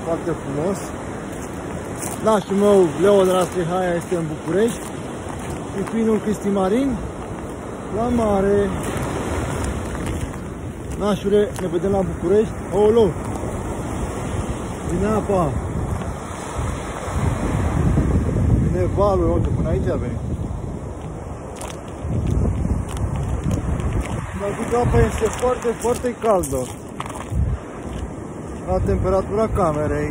foarte frumos. Nașul meu, Leo de la Strehaia, este în București și fiul Cristi Marin la mare. Nașule, ne vedem la București. Olo! Vine apa! Vine valul, uite, până aici a venit. Dar apa este foarte, foarte caldă la temperatura camerei.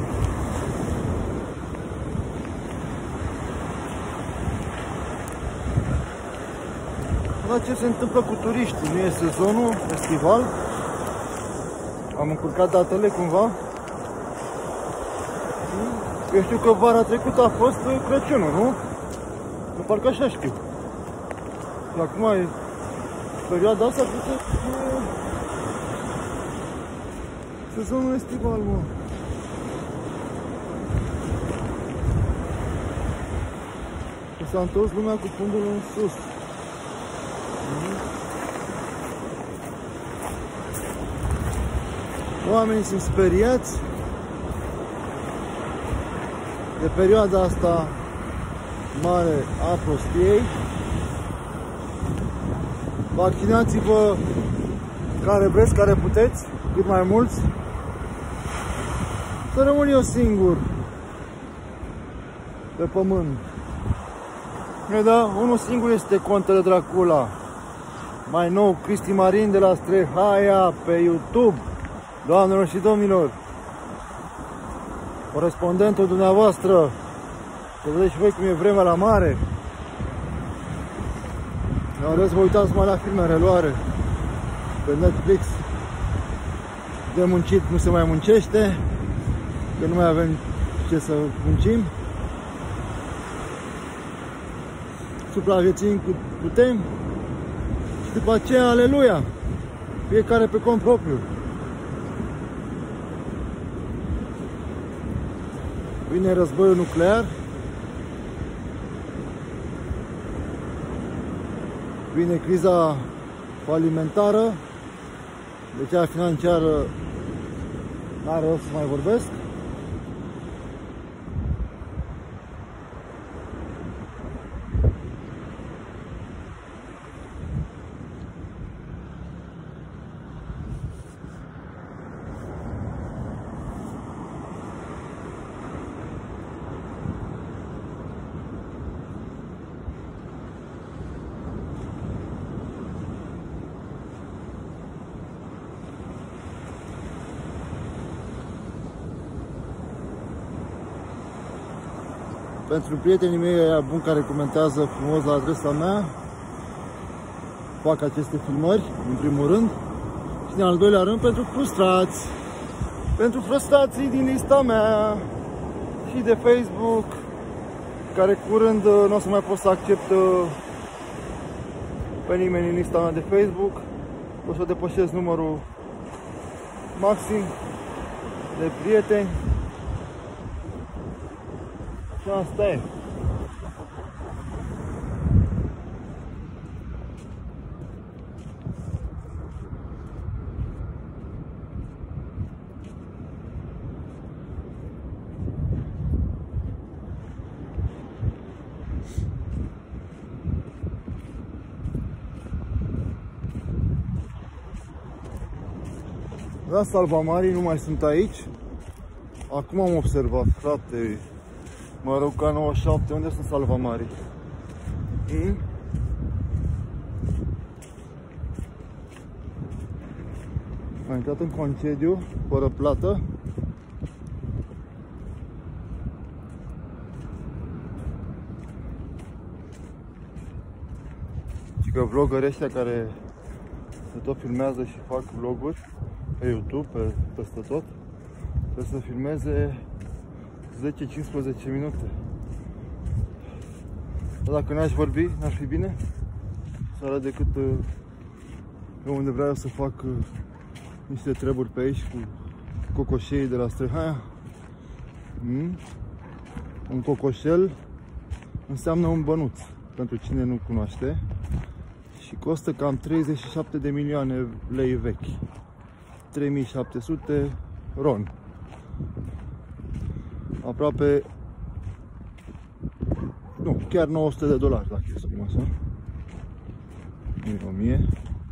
Dar ce se întâmplă cu turiștii? Nu e sezonul estival? Am încurcat datele cumva? Eu știu că vara trecută a fost Crăciunul, nu? Că parcă așa știu. Și acum e perioada asta că sezonul estival, mă. Că s-a întors lumea cu fundul în sus. Oamenii sunt speriați de perioada asta mare a prostiei. Vaccinați-vă care vreți, care puteți, cât mai mulți. Să rămân eu singur pe pământ. Da, unul singur este Contele Dracula. Mai nou, Cristi Marin de la Strehaia pe YouTube. Doamnelor și domnilor, corespondentul dumneavoastră, să vedeți și voi cum e vremea la mare. Vreau să vă uitați mai la filme în reluare pe Netflix. De muncit nu se mai muncește, că nu mai avem ce să muncim. Supraviețuim cât putem și după aceea, aleluia, fiecare pe cont propriu. Vine războiul nuclear, vine criza falimentară, de cea financiară n-are rost să mai vorbesc. Pentru prietenii mei aia buni care comentează frumos la adresa mea, fac aceste filmări, în primul rând, și în al doilea rând pentru frustrați. Pentru frustrații din lista mea și de Facebook, care curând nu o să mai pot să accept pe nimeni în lista mea de Facebook. O să depășesc numărul maxim de prieteni. Și asta e. Da, salvamarii nu mai sunt aici. Acum am observat, frate. Mă rog, ca 97, unde sunt salvamarii? Am intrat în concediu, fără plată. Și că vlogării ăștia care se tot filmează și fac vloguri pe YouTube, peste tot, trebuie să filmeze 10-15 minute. Dar dacă n-aș vorbi, n-ar fi bine să arăt decât pe unde vreau eu să fac niște treburi pe aici cu cocoșei de la Strehaia. Un cocoșel înseamnă un bănuț, pentru cine nu cunoaște, și costă cam 37 de milioane lei vechi, 3700 ron. aproape, nu, chiar $900 dacă e să spun așa. 1000.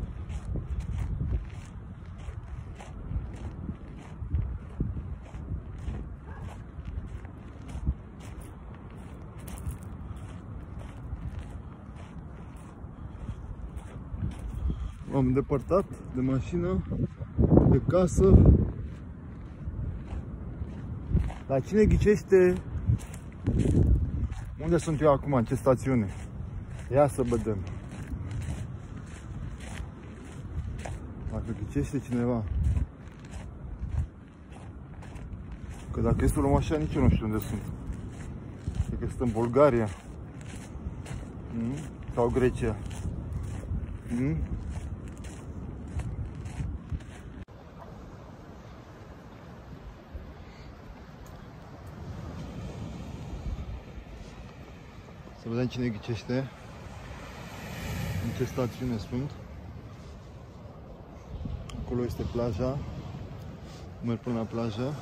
M-am îndepărtat de mașină, de casă. Dar cine ghicește unde sunt eu acum, în ce stațiune? Ia să vedem. Dacă ghicește cineva. Că dacă este o luăm așa, nici eu nu știu unde sunt. Cred că sunt în Bulgaria. Sau Grecia. Să vedem cine ghicește. În ce stațiune sunt. Acolo este plaja. Merg până la plajă.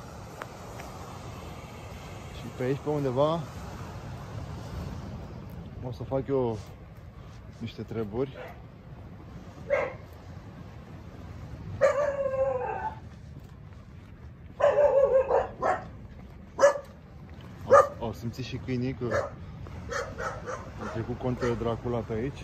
Și pe aici, pe undeva, o să fac eu niște treburi. Au simțit și câinii că a trecut Contele Dracula pe aici.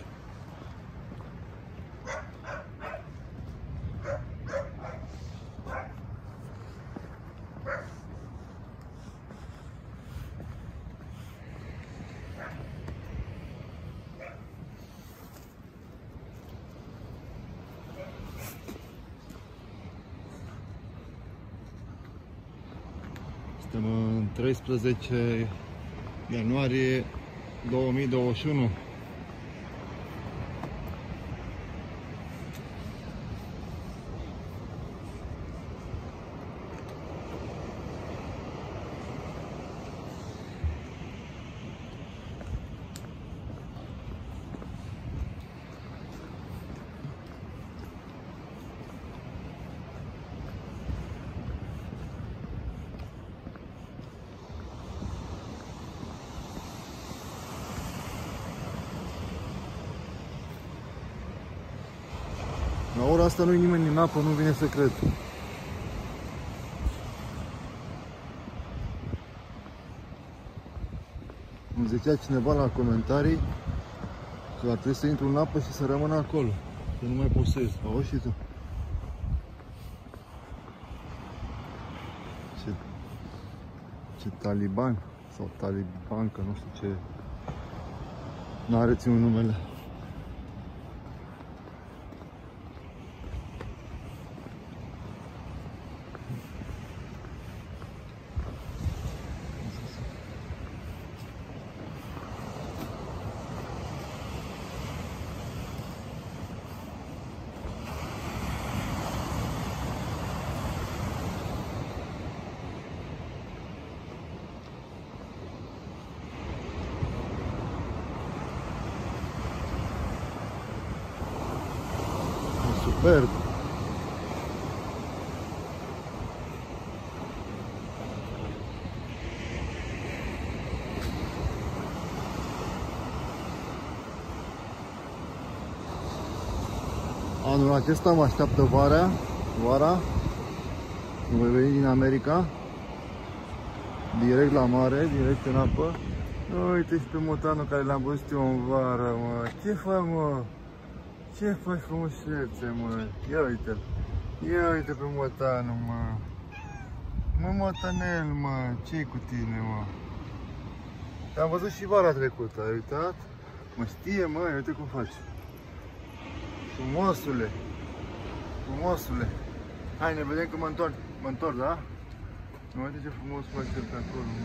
Suntem în 13 ianuarie 2021. La ora asta nu-i nimeni în apă, nu vine să cred. Îmi zicea cineva la comentarii că ar trebui să intru în apă și să rămân acolo, că nu mai posez. Auzi și tu? Ce taliban sau talibancă, nu știu ce. N-are ținut numele. Superb! Anul acesta mă așteaptă vara. Voi veni din America, direct la mare, direct în apă. Uite și pe motanul care l-am văzut eu în vară, mă. Ce faci, mă? Ce faci, frumusețe, mă? Ia uite-l. Ia uite pe motanul, mă. Mă, motanel, mă. Ce-i cu tine, mă? Te-am văzut și vara trecută, ai uitat? Mă știe, mă, uite cum faci. Frumosule. Frumosule. Hai, ne vedem că mă întorc. Mă întorc, da? Uite ce frumos face el pe acolo, mă.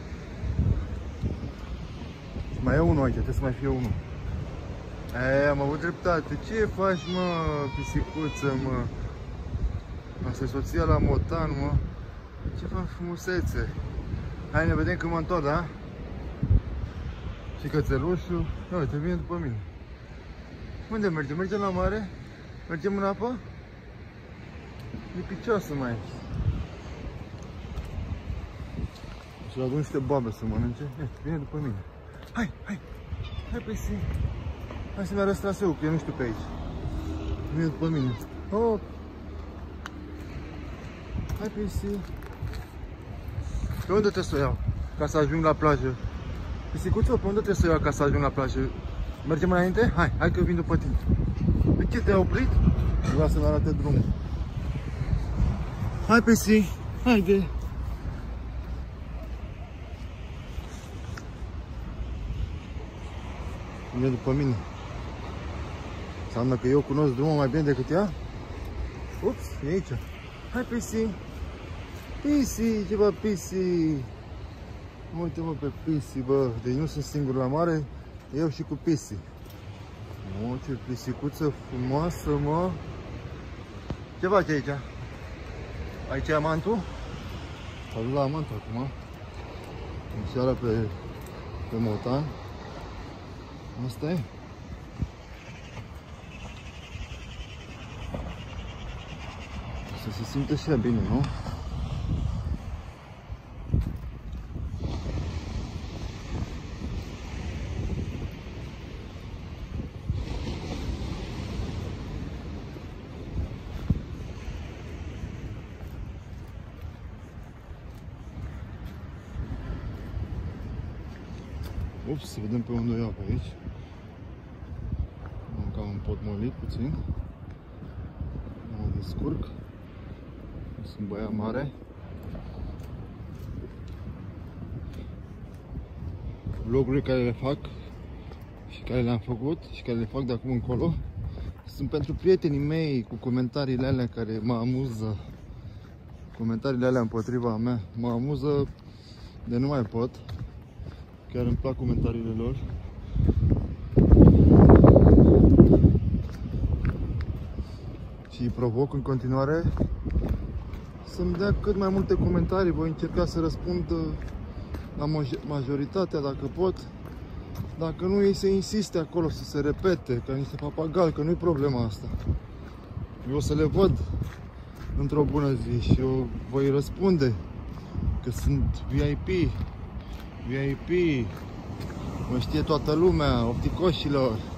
Mai e unul aici, trebuie să mai fie unul. Am avut dreptate. Ce faci, mă, pisicuță, mă? Asta e soția la motan, mă. Ce faci, frumusețe? Hai, ne vedem când mă întorc, da? Și cățelușul. Uite, vine după mine. Unde mergem? Mergem la mare? Mergem în apă? E picioasă mai. Și l-a adus niște boabe să mănânce. Vine după mine. Hai, hai! Hai pe si! Hai să-mi arăți traseul, că eu nu știu pe aici. Vine după mine. Oh! Hai pe si! Pe unde trebuie să o iau? Ca să ajung la plajă. Pisicuțo, pe unde trebuie să o iau ca să ajung la plajă? Mergem înainte? Hai, hai că vin după tine. De ce te-ai oprit? Vreau să-mi arate drumul. Hai pe si! Haide! Vine după mine. Înseamnă că eu cunosc drumul mai bine decât ea? Ups, e aici. Hai Pisi! Pisi, ce bă, Pisi! Uite-mă pe Pisi, bă. Deci nu sunt singur la mare, eu și cu Pisi. Mă, ce pisicuță frumoasă, mă! Ce faci aici? Aici e amantul? S-a dus la amant acum. În seara pe motan. Asta e. Să se simtă și ea bine, nu? Ups, să vedem pe unde o iau pe aici. Am cam împotmolit puțin. Mă descurc. Sunt băiat mare. Vlogurile care le fac și care le-am făcut și care le fac de acum încolo sunt pentru prietenii mei, cu comentariile alea care mă amuză. Comentariile alea împotriva mea mă amuză de nu mai pot. Chiar îmi plac comentariile lor. Și îi provoc în continuare să-mi dea cât mai multe comentarii. Voi încerca să răspund la majoritatea dacă pot. Dacă nu, ei se insiste acolo să se repete ca niște papagali, că nu-i problema asta. Eu o să le văd într-o bună zi și eu voi răspunde că sunt VIP. VIP, mă știe toată lumea, opticoșilor.